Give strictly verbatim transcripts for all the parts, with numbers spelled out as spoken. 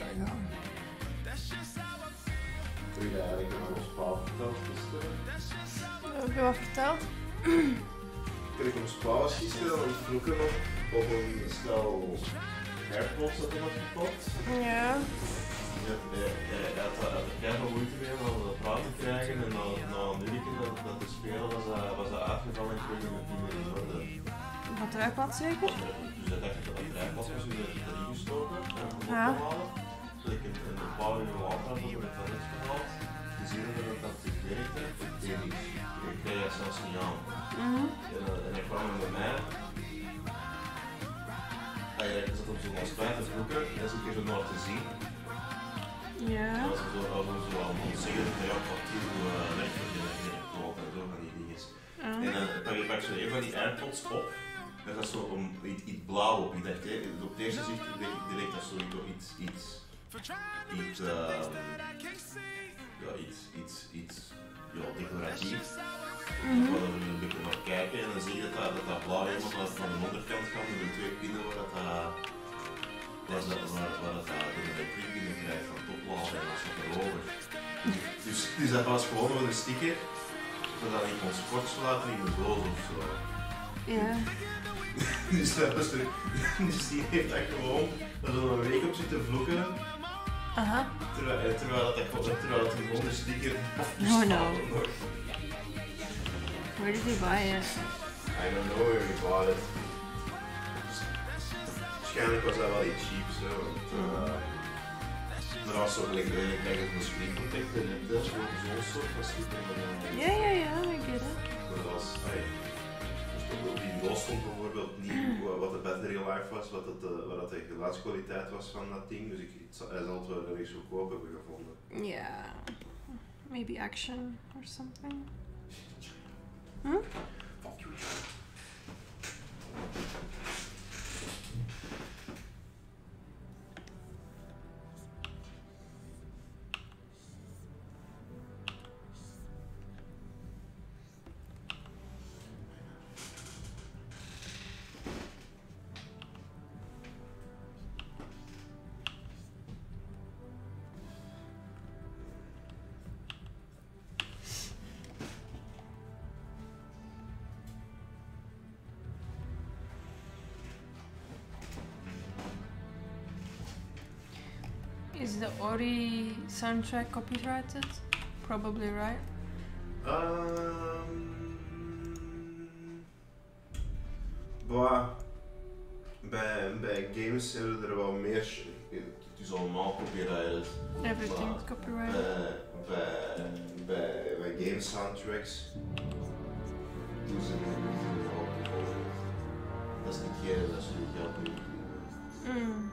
we go. Heb je eigenlijk nog ons Paul verteld gisteren? Wat heb je wat verteld? Ik heb ons Paul was gisteren aan het vloeken op, op een stel airpods dat hij had gekocht. Ja. Hij had er keihard moeite mee om dat praten te krijgen en na, na een uurtje dat, dat te spelen was dat, was dat uitgevallen en kreeg het niet meer in orde. Wat tripod zeker? Dus hij dacht dat het tripod was, dus hij heeft het erin gestoken en om op te Ja. halen. Dus ik heb een paar uur later had ik het eruit gehaald. Te zien dat het dat het werkte, het deed niks. Ik kreeg het zelfs niet aan. Mhm. En, uh, en hij kwam hem bij mij. Hij zat op zo'n spijt te vloeken en is een keer zo naar te zien. Ja. En als we zo, als we zo aan het zeggen dat hij ook wat toe weg met die kloot en zo van die dingen. Uh. En dan pak ik pak zo een van die airpods op. En dat is zo om iets, iets blauw op. Ik dacht, hè, op het eerste zicht denk ik direct dat zo iets, iets, iets, uh, ja, iets, iets, iets, ja, decoratief. Mhm. We gaan er een beetje naar kijken en dan zie je dat dat, dat, dat blauw helemaal naar van de onderkant gaat met de twee pinnen waar dat, uh, waar dat, waar, waar dat, uh, de elektriek binnen krijgt van het opladen en dat staat erover. Dus, dus dat was gewoon met een sticker, zodat ik ons kortsluiten in de doos of zo. Ja. Dus dat was er, dus die heeft dat gewoon er zo een week op zitten vloeken. Aha. Terwijl, terwijl, dat, terwijl het gewoon de sticker Oh no. Where did he buy it? I don't know where we bought it. Waarschijnlijk was dat wel iets cheap zo. Uh, maar als zo gelijk redelijk krijg je een screen protector en dat is gewoon zo'n soort van sticker. Ja, ja, ja, I get it. Maar dat was, hey, op die doos stond bijvoorbeeld niet wat de battery life was, wat, het, uh, wat de geluidskwaliteit was van dat ding. Dus ik, hij zal het wel ergens goedkoop hebben gevonden. Yeah. Maybe action or something. Hm? Fuck you. Is the Ori soundtrack copyrighted? Probably, right? Um, bah, bij, bij games hebben we er wel meer. Het is allemaal copyrighted. Everything's copyrighted. Bij, bij, bij, bij game soundtracks doen ze het wel bijvoorbeeld. Dat is niet keer dat ze je geld niet doen. Mm.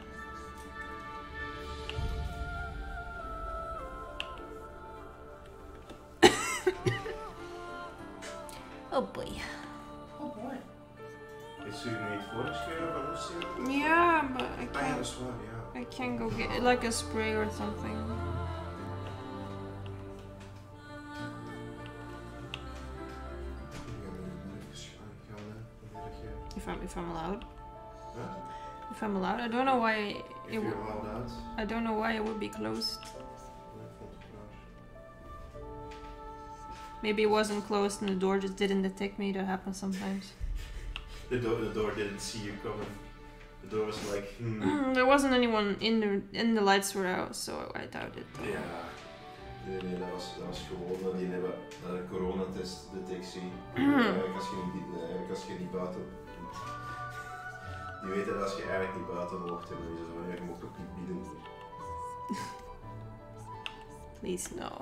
Oh boy. Oh boy. Is u nu niet voorgeschreven van Lucia? Yeah, but I Ah ja, dat can't. is waar, ja. I can't go get like a spray or something. If I'm if I'm allowed. Huh? If I'm allowed, I don't know why it If you're w- allowed out. I don't know why it would be closed. Maybe it wasn't closed and the door just didn't detect me. That happens sometimes. The door, the door didn't see you coming. The door was like, hmm. Mm, there wasn't anyone in the and the lights were out, so I doubt it. Ja. Nee, nee, dat was, dat was gewoon dat die hebben naar een coronatest detectie. Eigenlijk als je niet, eigenlijk als je niet buiten. Die weten dat als je eigenlijk niet buiten mocht, en dan is het van ja, je mocht ook niet binnen. Please no.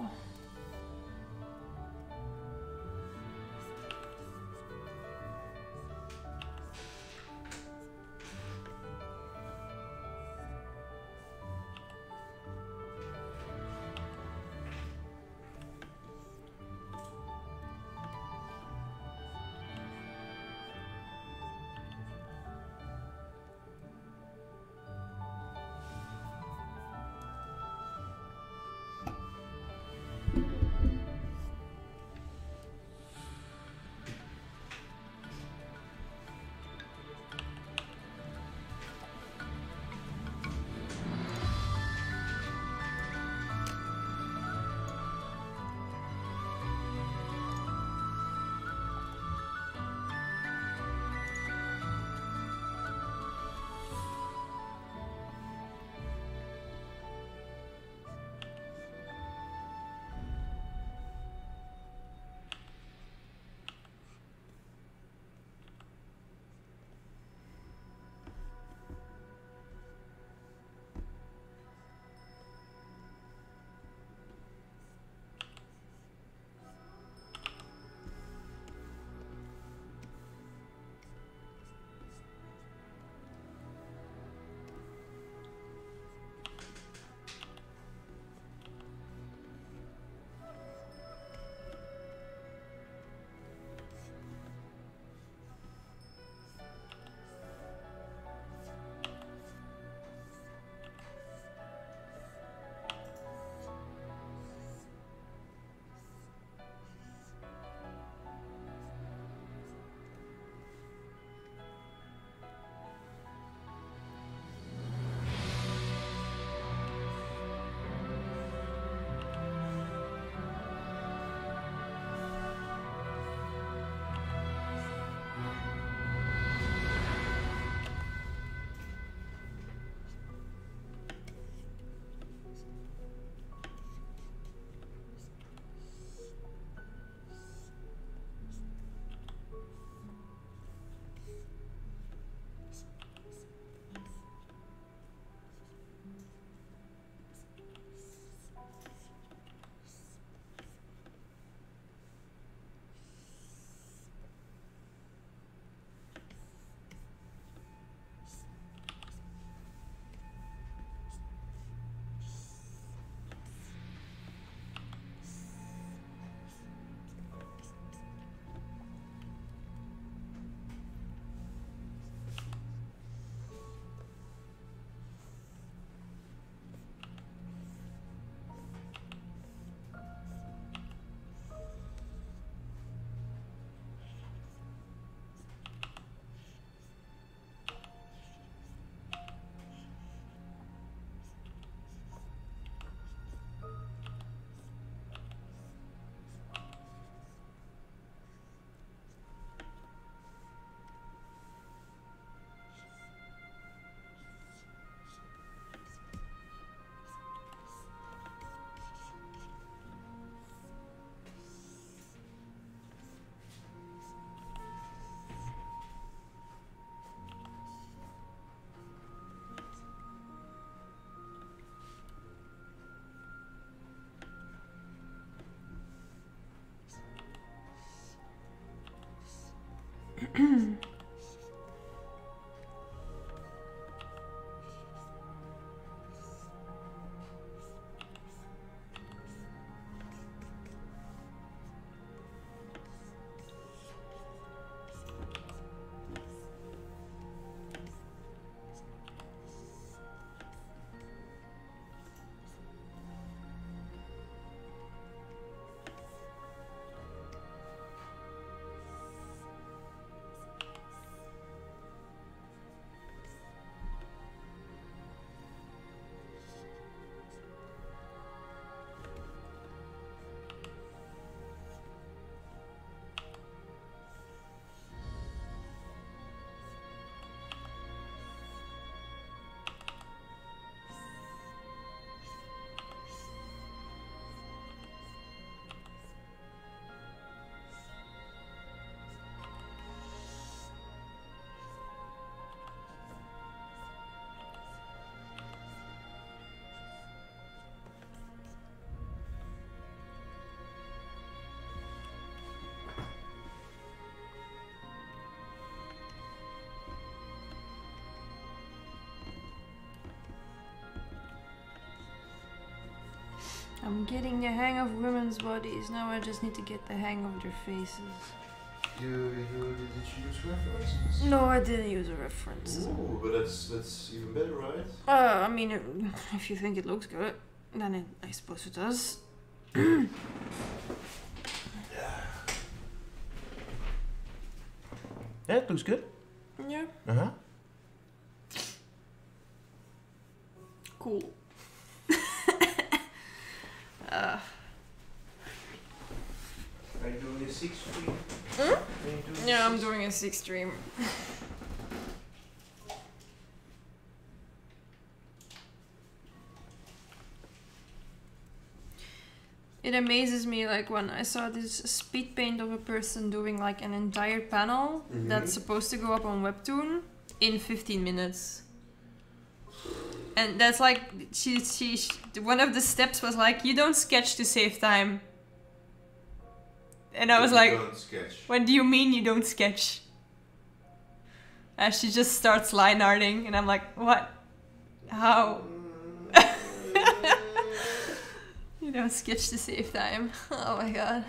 I'm getting the hang of women's bodies. Now I just need to get the hang of their faces. You, you did you use references? No, I didn't use a reference. Ooh, but that's that's even better, right? Uh, I mean, if you think it looks good, then it, I suppose it does. Yeah. Yeah, it looks good. Yeah. Uh huh. Cool. uh. Are you doing a six stream? Hmm? Yeah, I'm doing a six stream. It amazes me, like when I saw this speed paint of a person doing like an entire panel Mhm. that's supposed to go up on Webtoon in fifteen minutes. And that's like, she, she, she, one of the steps was like, you don't sketch to save time. And I was You like, don't sketch. what do you mean you don't sketch? And she just starts line arting, and I'm like, what? How? You don't sketch to save time. Oh my god.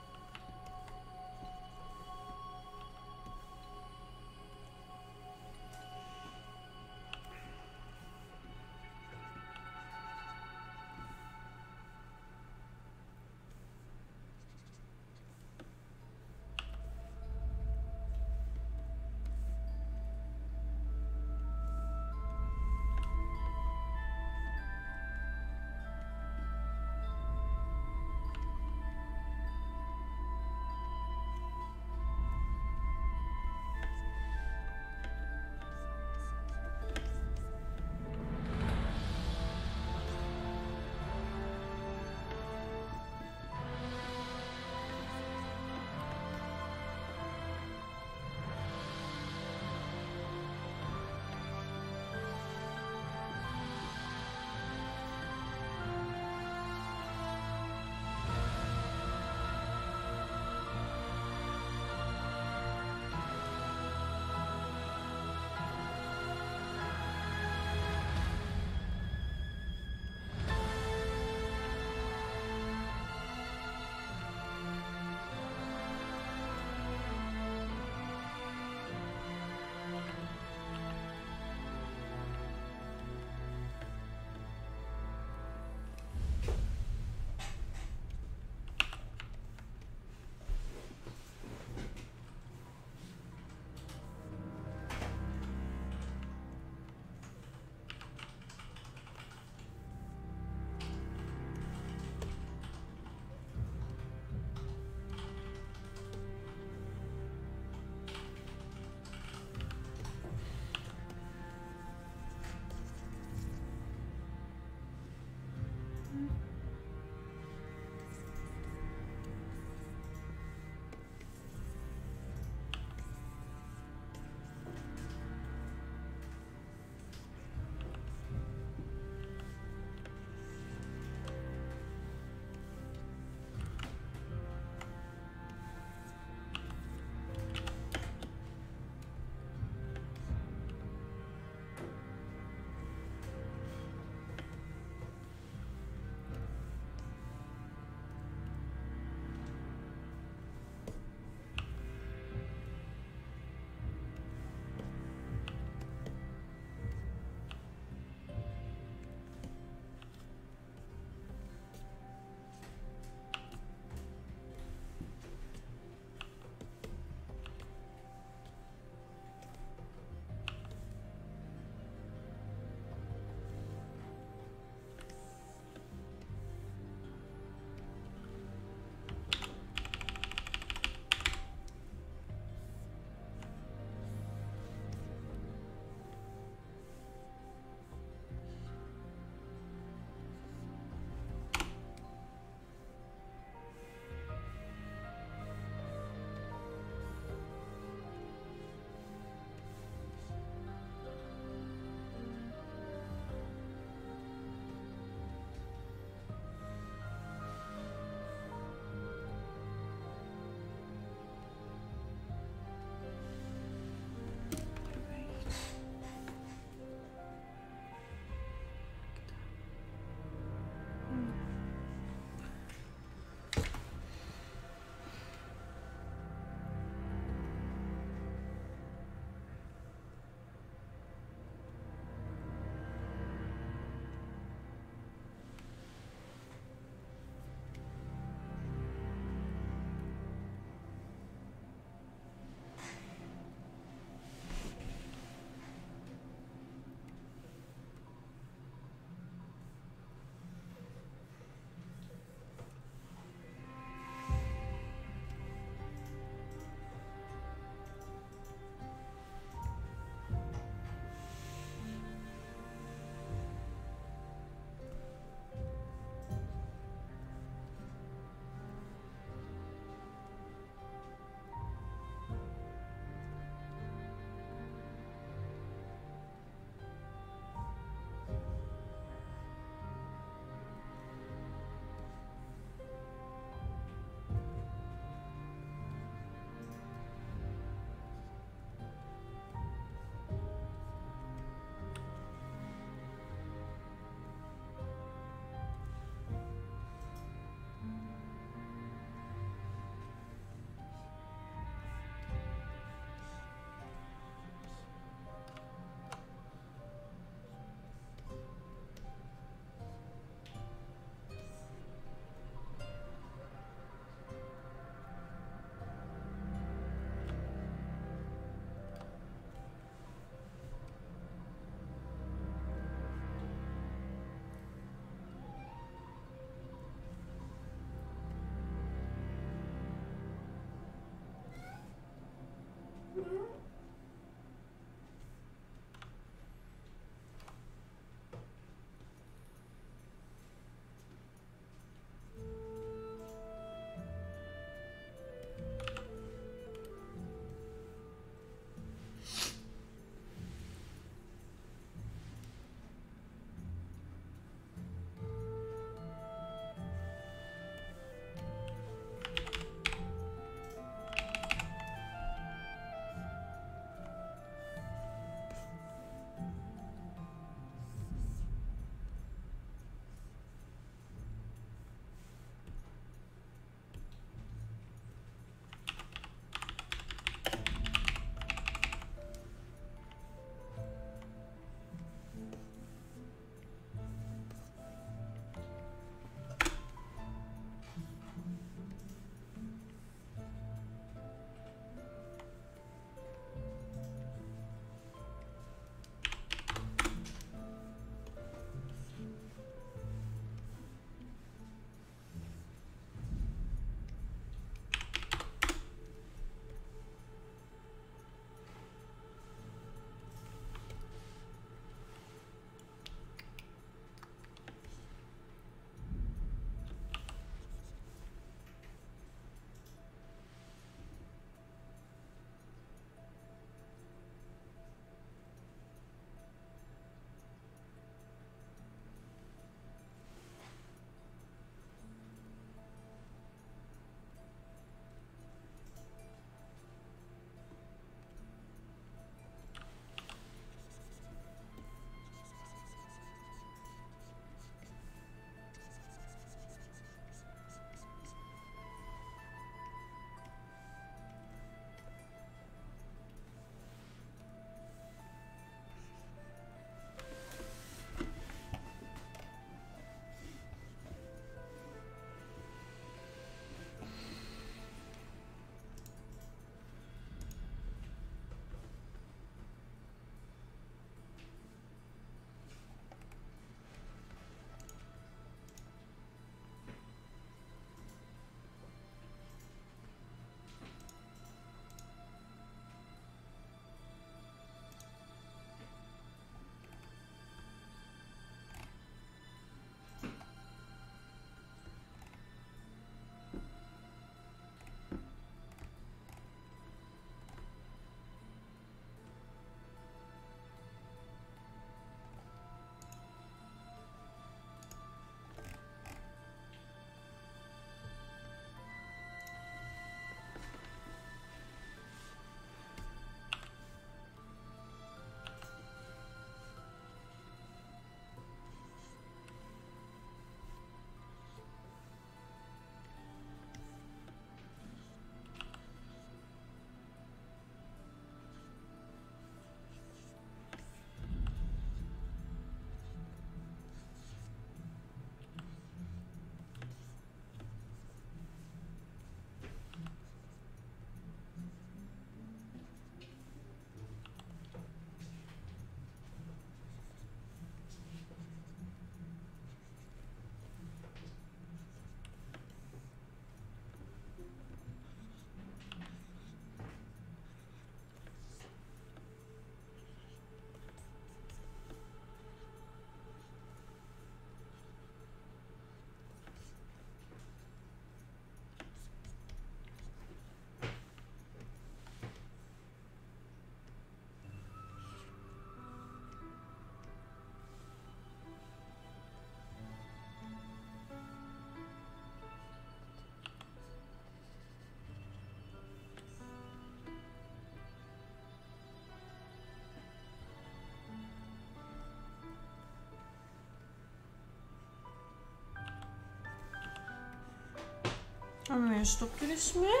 En weer stop je dus mee.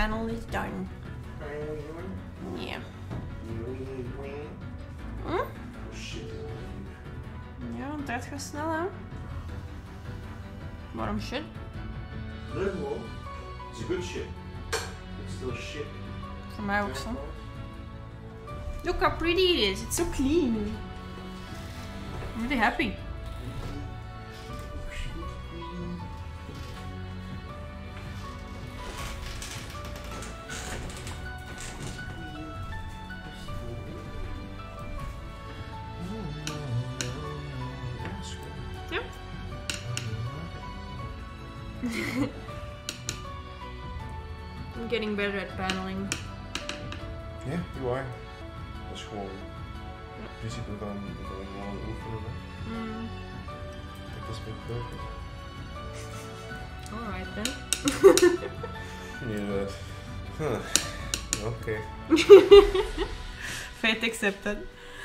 panel is done. Yeah. Hm? Shit. Ja, tijd gaat snel, hè? Waarom shit? Nee, gewoon. It's a good shit. It's still shit. Voor mij ook zo. Look how pretty it is. It's so clean. I'm really happy. Yep. I'm getting better at paneling. Ja, you are. Dat is gewoon het principe van gewoon oefenen. Mm. Dat is met perfect. Alright then. Inderdaad. Huh. Oké. Fate accepted.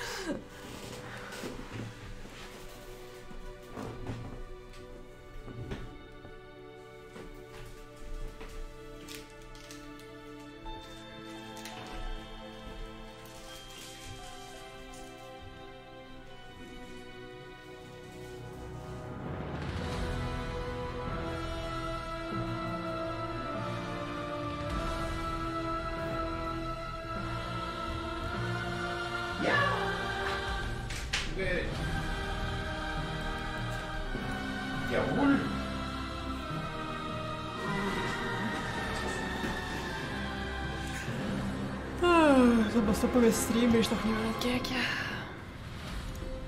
Oké. Jawohl. Ah, dat was stoppen met streamen, is toch niet aan het kijken.